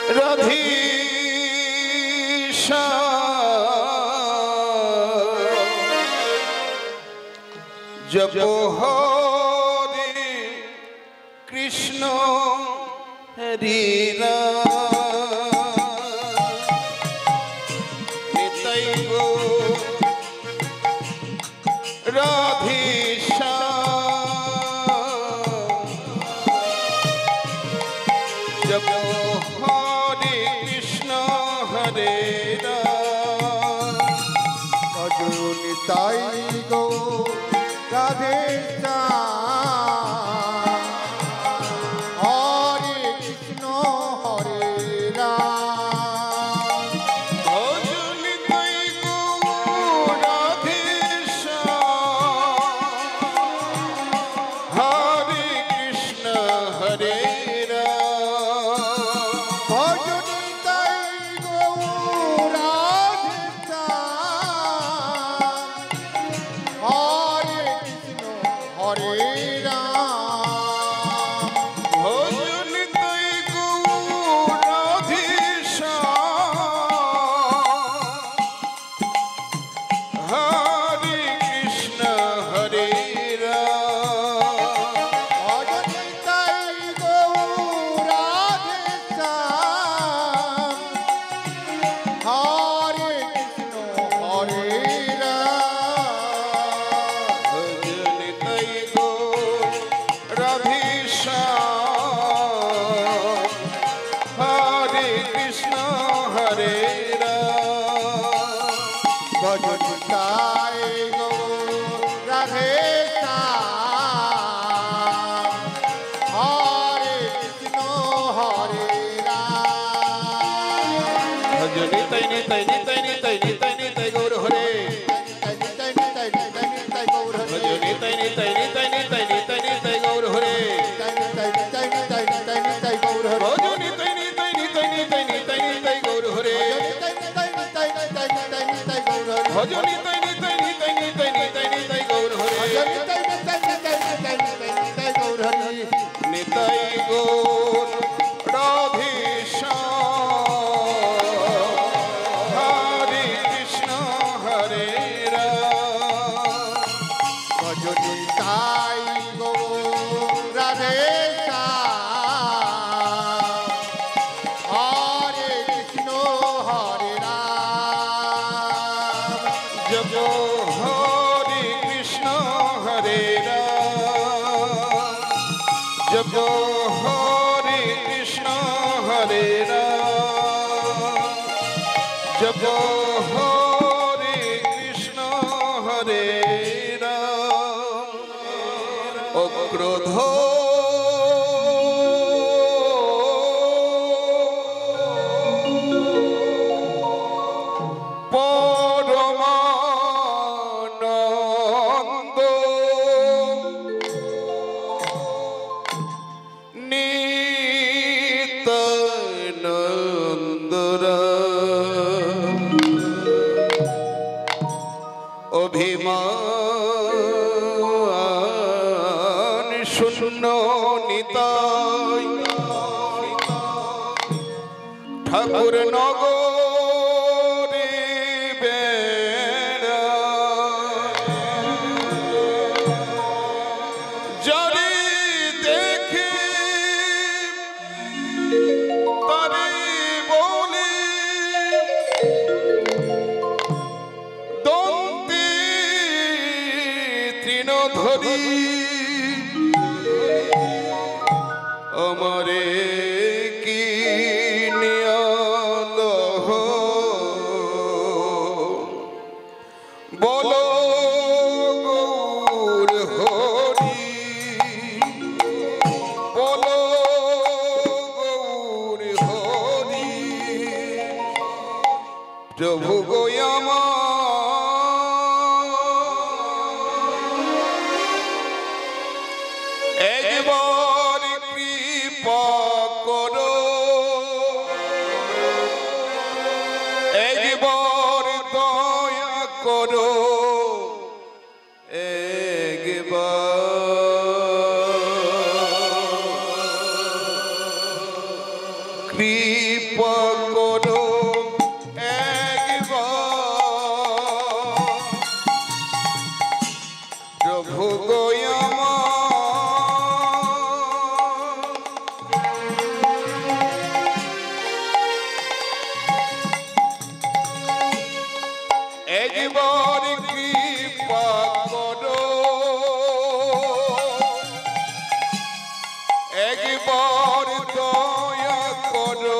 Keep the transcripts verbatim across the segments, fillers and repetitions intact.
রাধেশা জপ হরে কৃষ্ণ হরে রাম নিতাই গৌর রাধেশা জপ হরে কৃষ্ণ হরে রাম ভজ নিতাই গৌর রাধেশা হরে কৃষ্ণ হরে রাম ভজ নিতাই গৌর রাধেশা হরে কৃষ্ণ হরে রাম ভজ নিতাই গৌর রাধেশা হরে কৃষ্ণ হরে রাম ভজ নিতাই গৌর রাধেশা হরে কৃষ্ণ হরে রাম ভজ নিতাই গৌর রাধেশা হরে কৃষ্ণ হরে রাম ভজ নিতাই গৌর রাধেশা হরে কৃষ্ণ হরে রাম ভজ নিতাই গৌর রাধেশা হরে কৃষ্ণ হরে রাম ভজ নিতাই নিতাই নিতাই নিতাই নিতাই নিতাই গৌর হরে নিতাই নিতাই নিতাই নিতাই গৌর ভজ হরে নিতাই নিতাই নিতাই নিতাই নিতাই নিতাই গৌর হরে নিতাই নিতাই নিতাই নিতাই নিতাই গৌর হরে ভজ নিতাই নিতাই নিতাই নিতাই নিতাই নিতাই গৌর হরে নিতাই নিতাই নিতাই নিতাই নিতাই নিতাই গৌর হরে ভজ নিতাই নিতাই নিতাই নিতাই নিতাই নিতাই গৌর হরে নিতাই নিতাই নিতাই নিতাই নিতাই নিতাই গৌর হরে নিতাই গৌর রাধেশা হরে কৃষ্ণ হরে রাম ভজ নিতাই গৌর রাধেশা হরে কৃষ্ণ হরে রাম জপ হরে কৃষ্ণ হরে রাম জপ হরে কৃষ্ণ হরে রাম জপ হরে কৃষ্ণ হরে রাম অক্রোধ পরমানন্দ নিত্যানন্দরা অভিমান শূন্য নিতাই ঠাকুর নগরে বেড়া যারে দেখে তারে বলে দন্তে তৃণধরি আমারে কি নিয়ালহ বলো গৌর হরি বলো গৌর হরি প্রভু গোয়ামা একবার কৃপা করো একবার দয়া করো একবার কৃপা করো প্রভু গোয়ামা একবার কৃপা করো একবার দয়া করো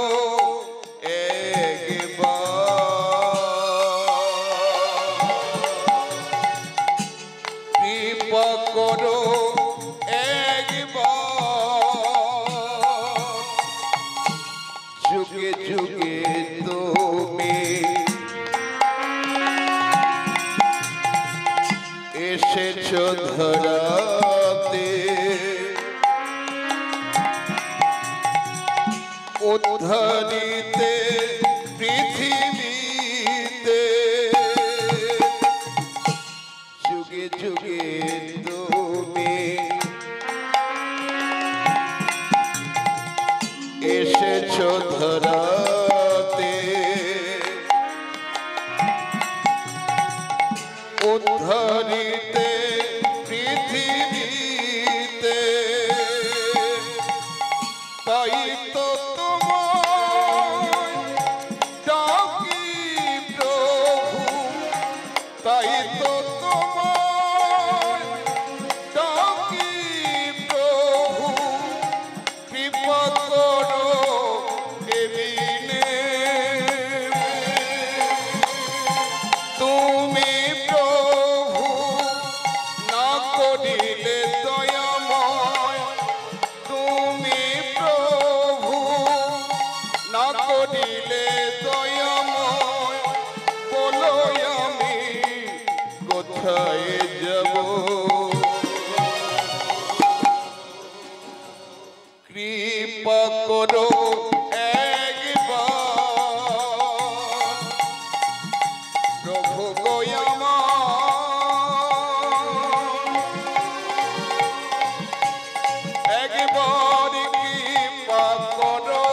কৃপা করো একবার যুগে যুগে তুমি এসেছো ধরাতে উদ্ধারিতে পৃথিবীতে যুগে যুগে তুমি এসেছো ধরাতে উদ্ধারিতে পৃথিবীতে তাই তো তোমায় ডাকি প্রভু তাই তো তোমায় ডাকি প্রভু কৃপা করো এদিনে তুমি প্রভু না করিলে দয়াময় তুমি প্রভু না করিলে দয়াময় বলো আমি কোথায় যাব কৃপা করো একবার প্রভু গোয়ামা একবার কৃপা করো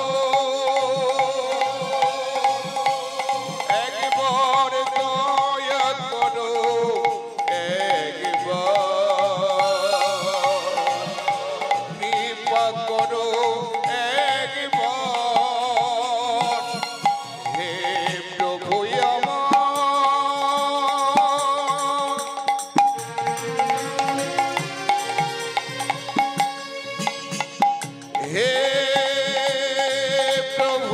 একবার দয়া করো একবার কৃপা করো একবার হে প্রভু আমার হে প্রভু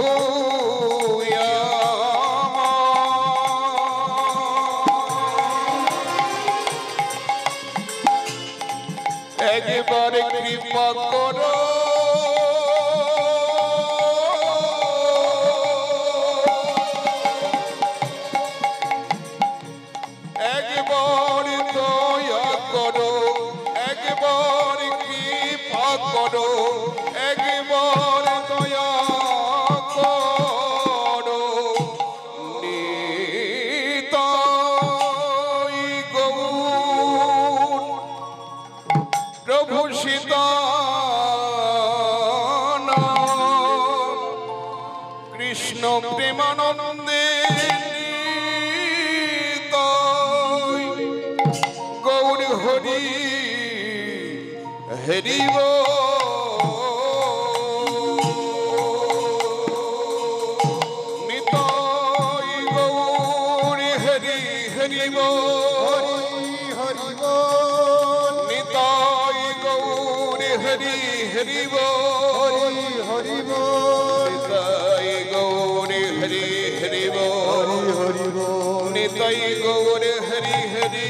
একবার কৃপা করো একবার দয়া করো একবার কৃপা করো একবার দয়া করো নিতাই গৌর প্রভু সীতানা কৃষ্ণ প্রেমানন্দে নিতাই গৌর হরি হরিব নিতাই গৌর হরি হরিব হরিব নিতাই গৌর হরি হরিব হরিব নিতাই গৌর হরি হরিব হরিব নিতাই গৌর হরি হরি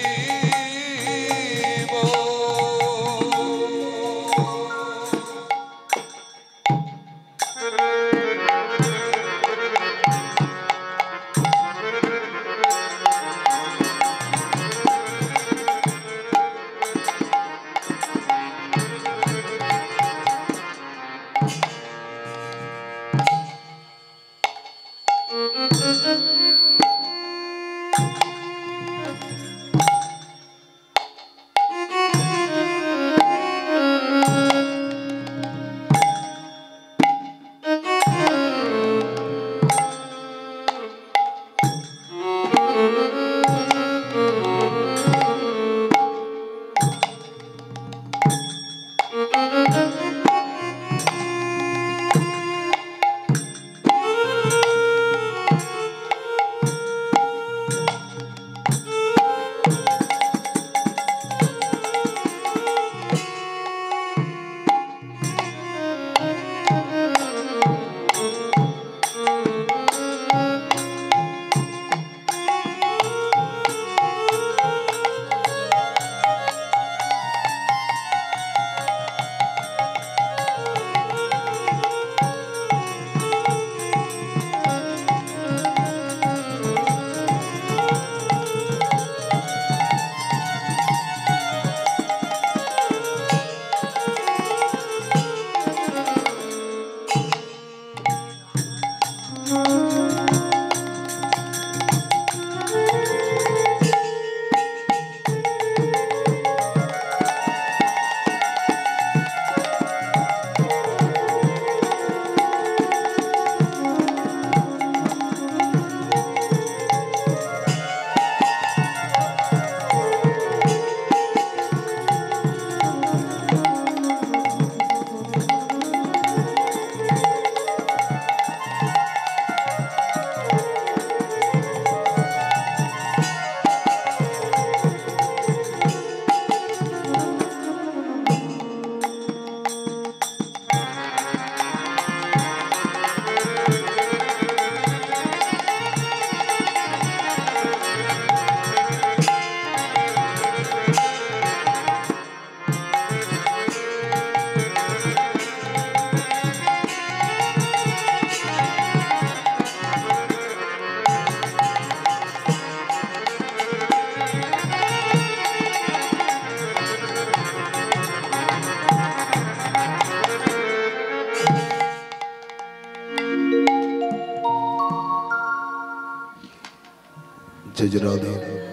जय जय राधे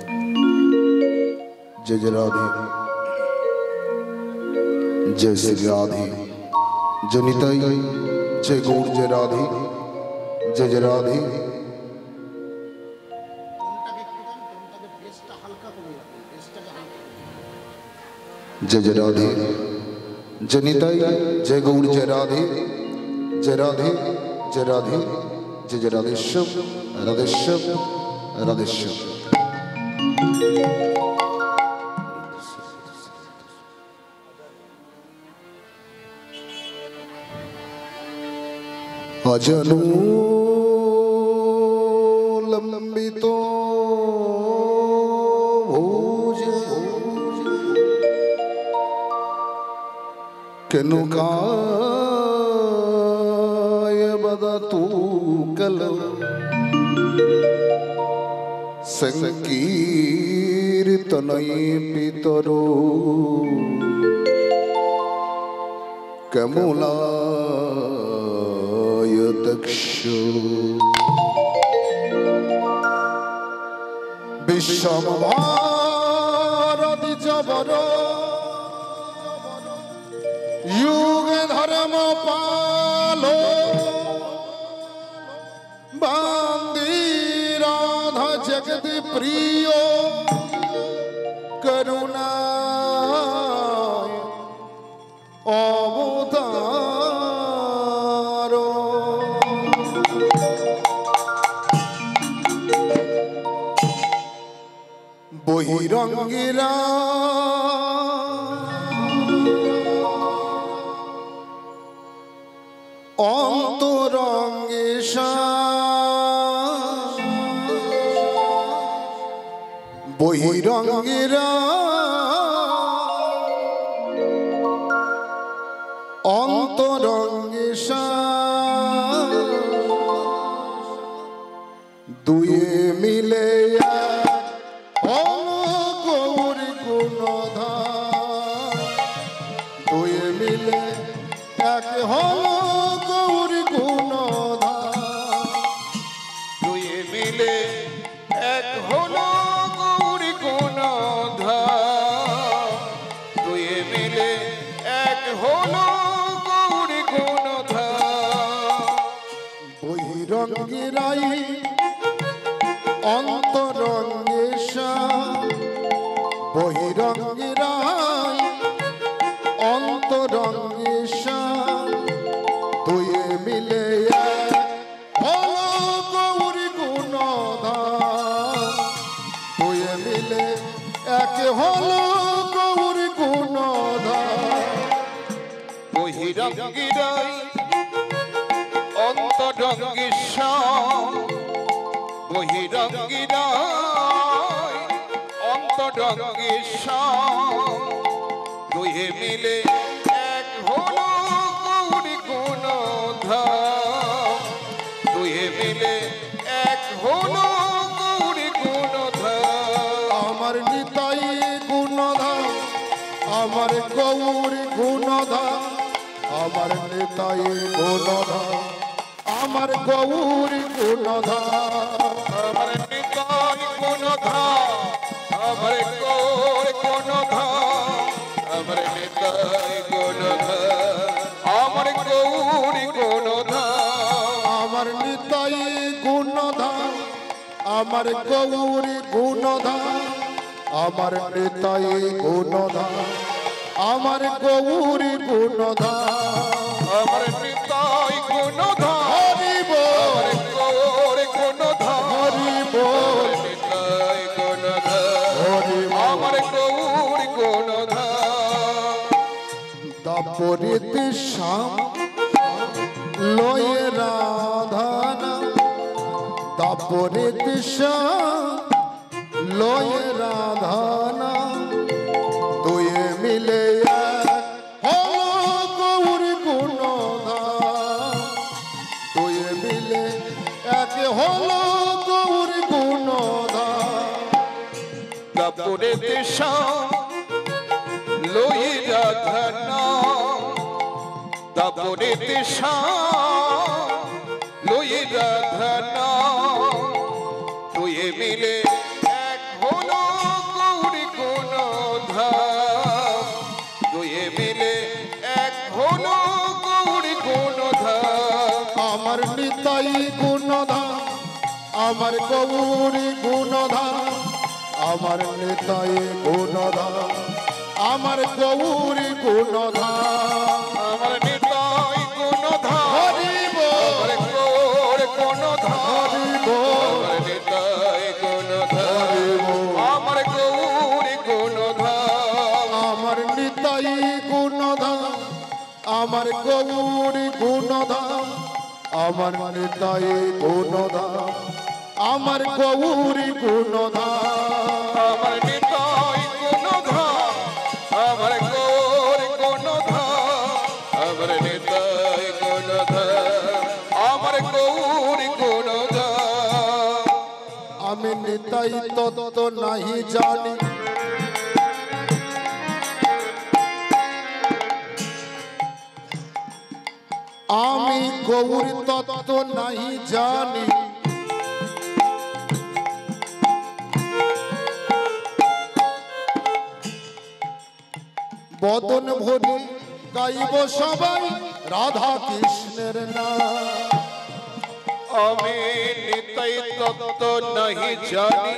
जय जय राधे जय श्री राधे जय निताई जय गौर जय राधे जय जय राधे जय जय राधे जय निताई जय गौर जय राधे जय राधे जय राधे जय जय राधेश्याम राधेश्याम राधेश्याम अजनू लंबितो भोज केनुकाय बदतू कल संकीर्तनय पितरो कमला दक्षो विश्वम भारती जबर युग धर्म पालो बांदी राधा जगत प्रिय करुणा अवतारो बहिरंगीरा अंतरंगेशा बहिरंगीरा अंतरंगेशा दुए मिले अंतरंगेशा बहिरंगीराय अंतरंगेशा दुए मिले हलो गौरी गुणधाम दुए मिले एक हलो गौरी गुणधाम बहिरंगीराय अंतरंगेशा बहिरंगीराय अंतरंगेशा दुहे मिले एक हलो गौरी गुणधाम दुहे मिले एक हलो गौरी गुणधाम अमर निताई गुणधाम अमर गौरी गुणधाम अमर निताई गुणधाम अमर गौरी गुणधाम अमर निताई गुणधाम अमर गौरी गुणधाम अमर निताई गुणधाम अमर गौरी गुणधाम अमर निताई गुणधाम अमर गौरी गुणधाम अमर निताई गुणधाम अमर गौरी गुणधाम अमर निताई गुणधाम हरि बोल गौरी गुणधाम हरि बोल निताई गुणधाम हरि अमर गौरी गुणधाम दापरित श्याम लोये राधाना दापरित श्याम लोये राधाना तुये मिले हलो गौरी गुणधाम तुये मिले एक हलो गौरी गुणधाम दापरित श्याम लोये राधाना दापरित श्याम लोये राधाना तुये मिले আমার নিতাই গুণধাম আমার গৌরী গুণধাম আমার নিতাই গুণধাম আমার গৌরী গুণধাম আমার নিতাই গুণধাম হরি বল আমার গৌর গুণধাম হরি বল আমার নিতাই গুণধাম হরি বল আমার গৌর গুণধাম আমার নিতাই গুণধাম আমার গৌরী গুণধাম আমার নিতাই গুণধাম আমার গৌরী গুণধাম আমার নিতাই গুণধাম আমার গৌর গুণধাম আমার নিতাই গুণধাম আমার গৌর গুণধাম আমি নিতাই তত নাহি জানি আমি গৌরী তত্ত্ব নাহি জানি বদন ভরি গাইব সবাই রাধা কৃষ্ণের নাম আমি নিতাই তত্ত্ব নাহি জানি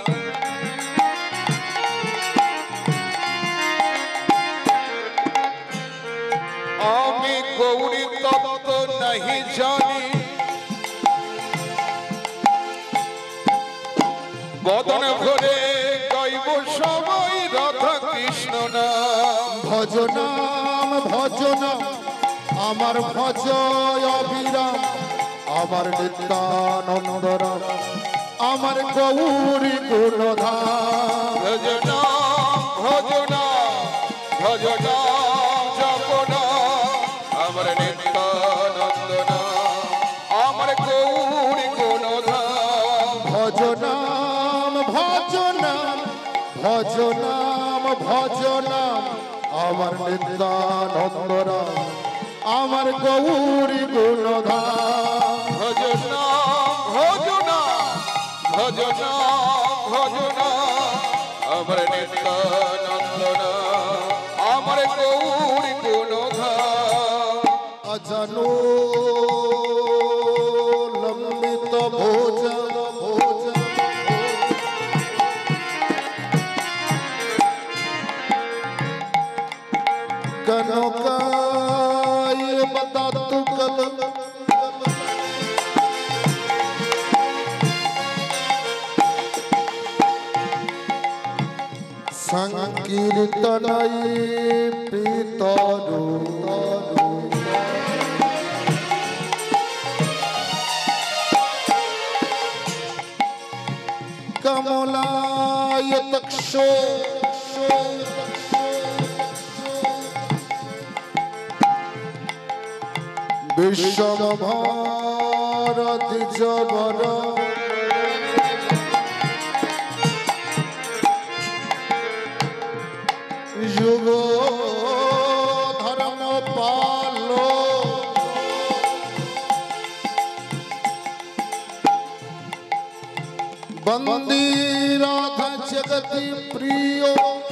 আমি গৌরী তত্ত্ব নাহি জানি বদন ভরে গাইব সবাই রাধা কৃষ্ণ নাম ভজনাম ভজনাম আমার ভজয় অবিরাম আমার নিত্যানন্দরাম আমার গৌরী গুণধাম ভজনা ভজনা ভজনা জপনা আমার নিত্যানন্দ নাম আমার গৌরী গুণধাম ভজনাম ভজনাম ভজনাম ভজনাম আমার নিত্যানন্দরাম আমার গৌরী গুণধাম ভজনা ভজনা ভজনা ভজনা আমার নিত্যানন্দ নাম আমার গৌরী গুণধাম अजनो लंबित भोजन भोजन कनकाय बता तू कल संकीर्तनाय पितरु कमलाय तक्षो विश्व भारती जबर युग धर्म पालो बंदी राधा जगति प्रियो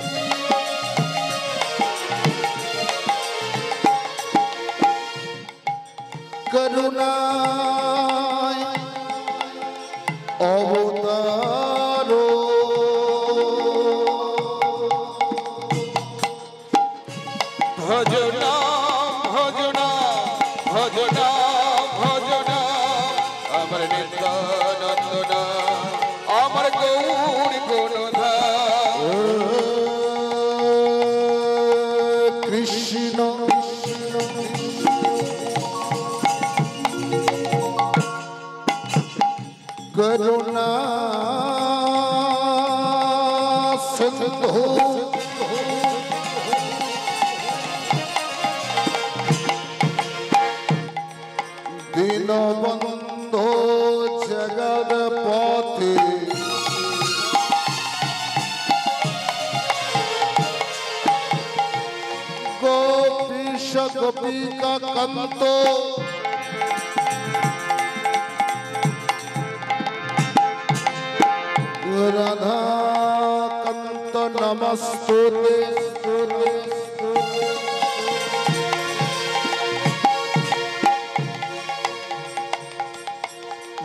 करुणा अवतारो ভজনা ভজনা ভজনা ভজনা আমার নিত্যানন্দ নাম আমার গৌরী গুণধাম कृष्ण करुणा सिंधु दीनबंधो जगदपति गोपीश गोपिका कंतो राधा कंत नमस्तुते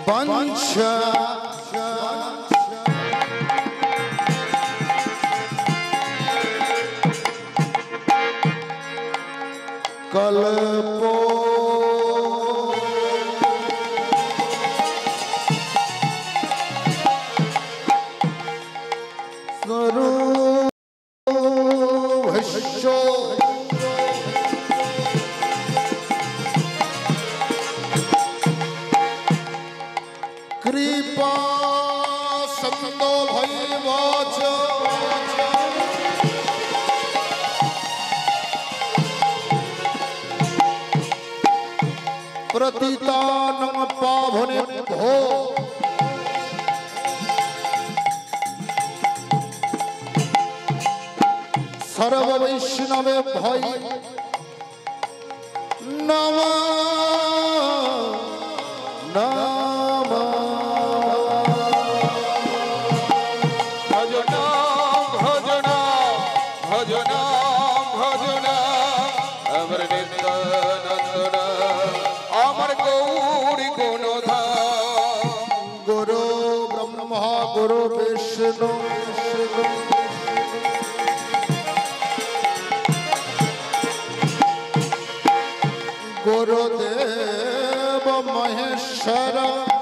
বাঞ্ছা কল্প কৃপা সন্ত ভৈবচ প্রতিতানং পাবনেভ্যো সর্ববৈষ্ণবে ভয় নমঃ নমঃ ভজন ভজন ভজন ভজন আমার নিত্যানন্দন আমার গৌরী গুণধাম গুরু ব্রহ্মা গুরু বিষ্ণু গুরুদেব মহেশ্বর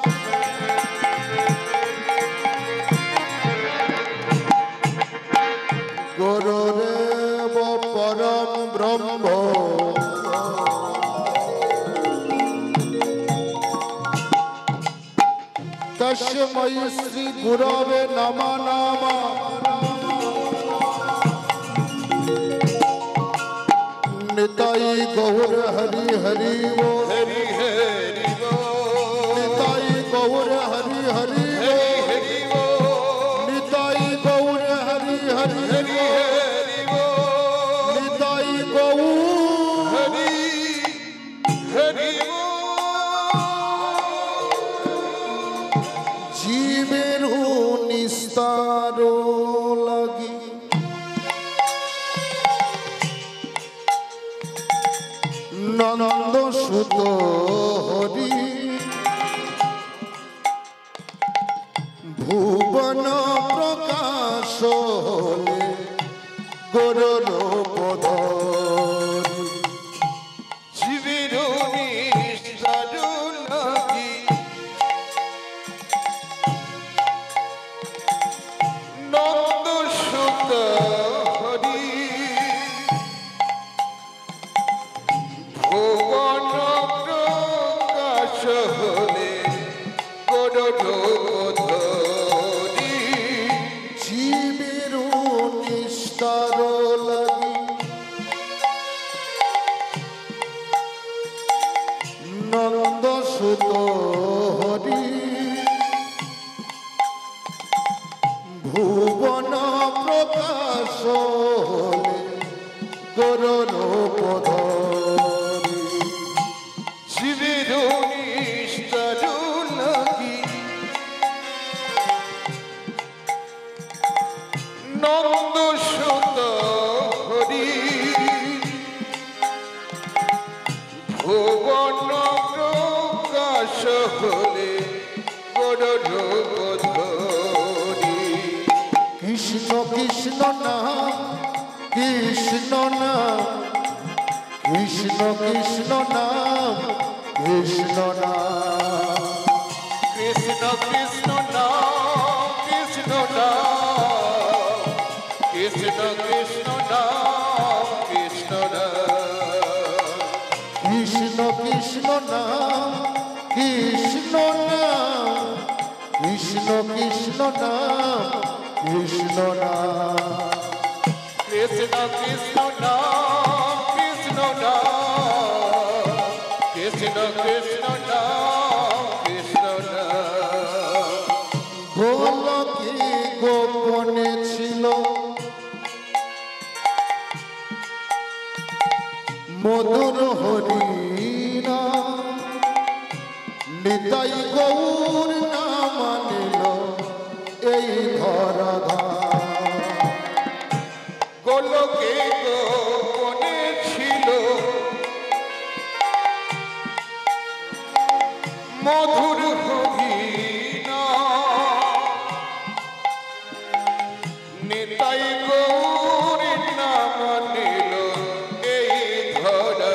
গুরুদেব পরম ব্রহ্ম তস্मै শ্রী গুরবে নমঃ নমঃ নিতাই গৌর হরি হরি ও হরি হরি বল নিতাই গৌর হরি হরি ও হরি বল নিতাই গৌর হরি হরি হরি ও হরি বল নিতাই গৌর হরি হরি জীবের নিস্তার লাগি ননন্দ সুত হরি ভুবন প্রকাশ হলে গরুর পদরি শিবির নিষ্ঠার লাগি নন্দ সুত হরি ভুবন প্রকাশ হলে গরুধরি জীবের নিস্তার লাগি নন্দ সুত হরি ভুবন প্রকাশ হলে গরুর পদরি শিবির নিষ্ঠার লাগি নন্দ সুত হরি ভুবন প্রকাশ হলে গরুধরি কৃষ্ণ কৃষ্ণ নাম কৃষ্ণ নাম কৃষ্ণ কৃষ্ণ নাম কৃষ্ণ নাম কৃষ্ণ কৃষ্ণ নাম কৃষ্ণ নাম কৃষ্ণ কৃষ্ণ নাম কৃষ্ণ নাম কৃষ্ণ কৃষ্ণ নাম কৃষ্ণ নাম কৃষ্ণ কৃষ্ণ নাম কৃষ্ণ নাম কৃষ্ণ কৃষ্ণ নাম কৃষ্ণ নাম কৃষ্ণ কৃষ্ণ নাম কৃষ্ণ নাম গোলকে গোপনে ছিল মধুর হরিণা নিতাই গৌর নাম নিল এই ধরাধাম গোলকে গোপনে ছিল মধুর হরিনা নিতাই গৌর নাম নিল এই ধরা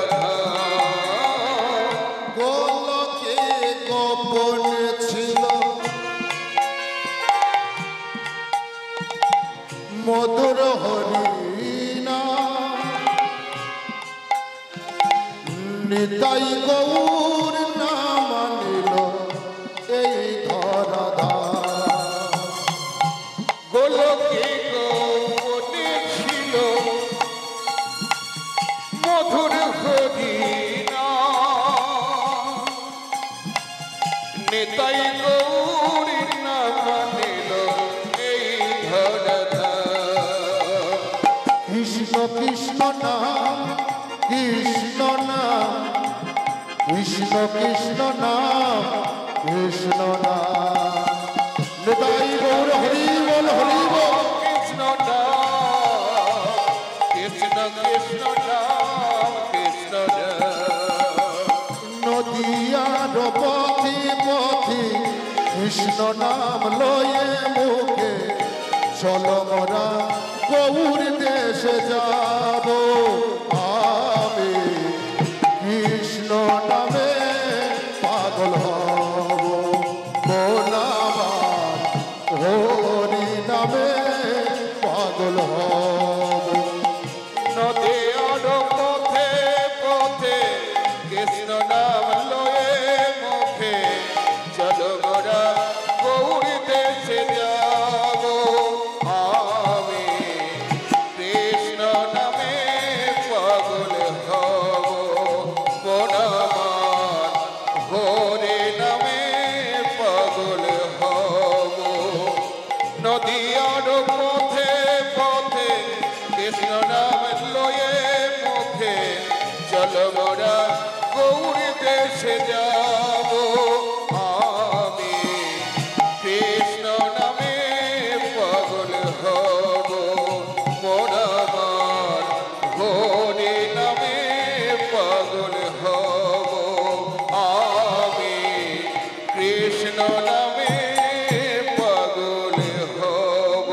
গোলকে গোপন ছিল মধুর হরিনা নিতাই গৌর নাম নিল এই ধরা গোলকে গোপনে ছিল মধুর হরিনা নিতাই গৌর নাম নিল এই ধরা কৃষ্ণ কৃষ্ণ নাম কৃষ্ণ নাম কৃষ্ণ কৃষ্ণ নাম কৃষ্ণ নাম নিতাই গৌর হরি বল হরি বল কৃষ্ণ নাম কৃষ্ণ কৃষ্ণ নাম কৃষ্ণ নদিয়ার পথে পথে কৃষ্ণ নাম লয়ে মুখে চলো মোরা গৌর দেশে যাব আমি কৃষ্ণ নামে পাগল হব বোলাবার হরি নামে পাগল হব নদিয়ার পথে পথে কৃষ্ণ নাম লয়ে মুখে চলো মোরা গৌর দেশে যাব আমি কৃষ্ণ নামে পাগল হব মনামান হরে নামে পাগল হব নদিয়ার পথে পথে কৃষ্ণ নাম লয়ে মুখে চলো মোরা গৌর দেশে যাব আমি কৃষ্ণ নামে পাগল হব মনামান হরে নামে পাগল হব আমি কৃষ্ণ নামে পাগল হব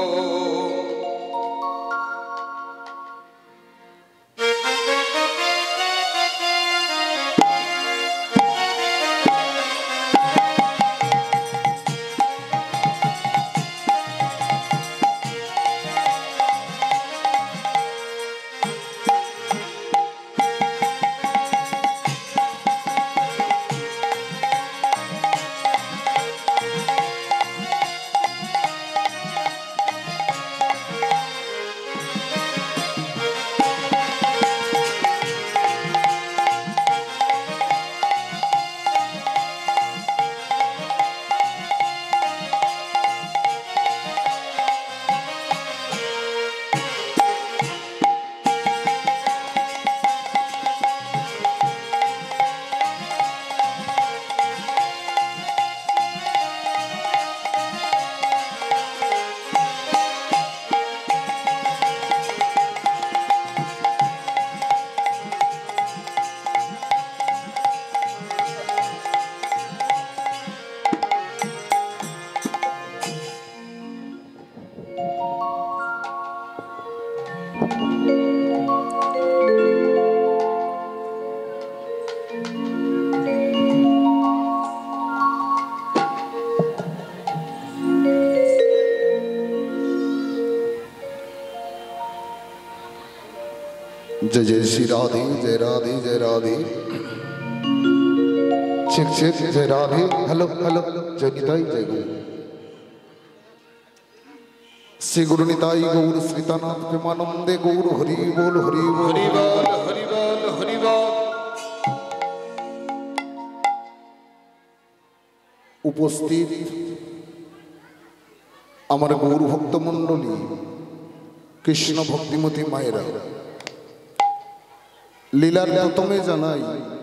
जय जय श्री राधे जय राधे जय राधे चेक चेक जय राधे हेलो हेलो जय निताई जय गुरु श्री गुरु निताई गौर श्रीतानाथ प्रेमानंदे गौर हरि बोल हरि बोल हरि बोल हरि बोल हरि बोल उपस्थित আমার গৌর ভক্ত মণ্ডলী কৃষ্ণ ভক্তিমতী মায়েরা লীলার প্রথমে জানাই